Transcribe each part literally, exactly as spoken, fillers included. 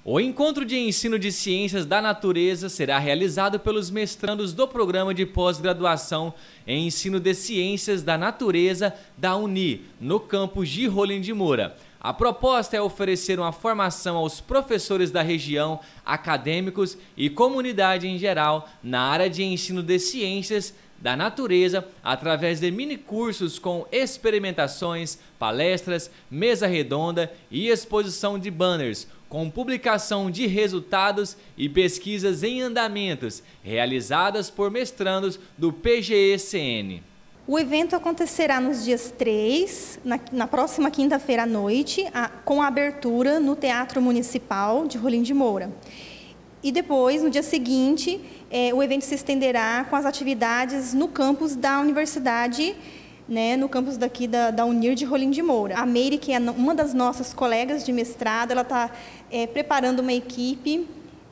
O encontro de ensino de ciências da natureza será realizado pelos mestrandos do programa de pós-graduação em ensino de ciências da natureza da Uni, no campus de Rolim de Moura. A proposta é oferecer uma formação aos professores da região, acadêmicos e comunidade em geral na área de ensino de ciências da natureza através de minicursos com experimentações, palestras, mesa redonda e exposição de banners, com publicação de resultados e pesquisas em andamentos realizadas por mestrandos do P G E C N. O evento acontecerá nos dias três, na, na próxima quinta-feira à noite, a, com a abertura no Teatro Municipal de Rolim de Moura. E depois, no dia seguinte, é, o evento se estenderá com as atividades no campus da universidade, né, no campus daqui da, da Unir de Rolim de Moura. A Meire, que é uma das nossas colegas de mestrado, ela está é, preparando uma equipe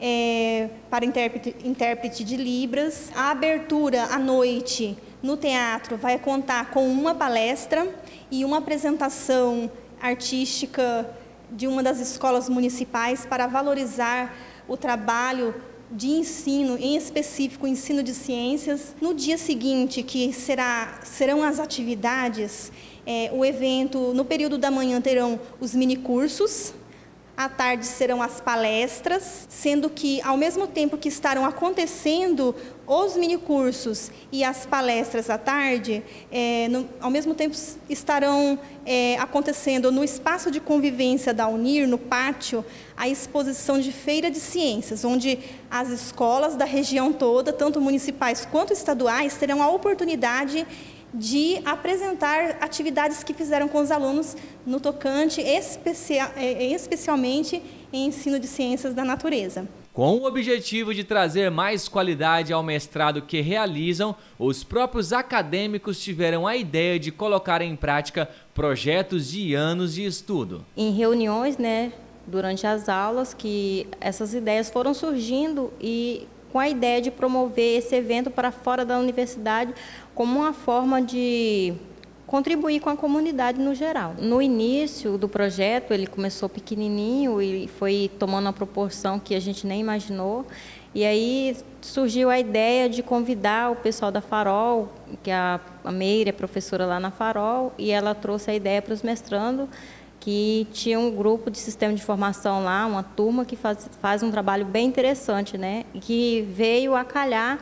é, para intérprete, intérprete de Libras. A abertura à noite no teatro vai contar com uma palestra e uma apresentação artística de uma das escolas municipais para valorizar o trabalho de ensino, em específico o ensino de ciências. No dia seguinte, que será, serão as atividades, é, o evento, no período da manhã terão os minicursos, à tarde serão as palestras, sendo que ao mesmo tempo que estarão acontecendo os minicursos e as palestras à tarde, é, no, ao mesmo tempo estarão é, acontecendo no espaço de convivência da Unir, no pátio, a exposição de feira de ciências, onde as escolas da região toda, tanto municipais quanto estaduais, terão a oportunidade de apresentar atividades que fizeram com os alunos no tocante, especial, especialmente em ensino de ciências da natureza. Com o objetivo de trazer mais qualidade ao mestrado que realizam, os próprios acadêmicos tiveram a ideia de colocar em prática projetos de anos de estudo. Em reuniões, né, durante as aulas, que essas ideias foram surgindo e com a ideia de promover esse evento para fora da universidade como uma forma de contribuir com a comunidade no geral. No início do projeto, ele começou pequenininho e foi tomando uma proporção que a gente nem imaginou. E aí surgiu a ideia de convidar o pessoal da Farol, que a Meire é professora lá na Farol, e ela trouxe a ideia para os mestrandos, que tinha um grupo de sistema de informação lá, uma turma que faz, faz um trabalho bem interessante, né? E que veio a calhar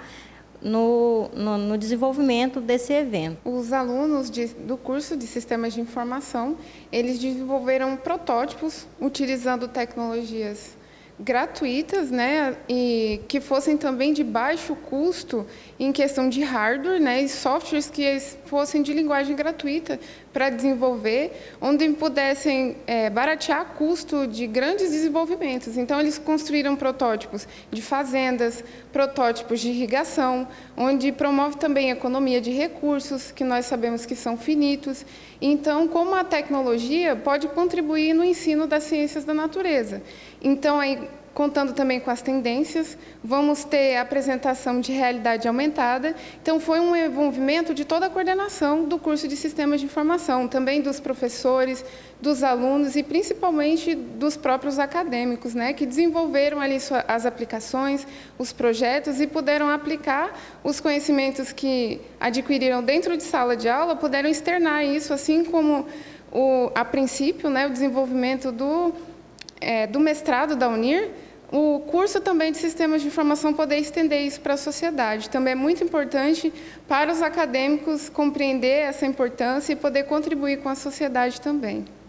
no, no, no desenvolvimento desse evento. Os alunos de, do curso de sistemas de informação, eles desenvolveram protótipos utilizando tecnologias gratuitas, né, e que fossem também de baixo custo em questão de hardware, né, e softwares que fossem de linguagem gratuita para desenvolver, onde pudessem é, baratear custo de grandes desenvolvimentos. Então, eles construíram protótipos de fazendas, protótipos de irrigação, onde promove também a economia de recursos, que nós sabemos que são finitos. Então, como a tecnologia pode contribuir no ensino das ciências da natureza. Então, aí, contando também com as tendências, vamos ter a apresentação de realidade aumentada. Então, foi um envolvimento de toda a coordenação do curso de Sistemas de Informação, também dos professores, dos alunos e principalmente dos próprios acadêmicos, né, que desenvolveram ali as aplicações, os projetos e puderam aplicar os conhecimentos que adquiriram dentro de sala de aula, puderam externar isso, assim como, o, a princípio, né, o desenvolvimento do É, do mestrado da Unir, o curso também de Sistemas de Informação poder estender isso para a sociedade. Também é muito importante para os acadêmicos compreender essa importância e poder contribuir com a sociedade também.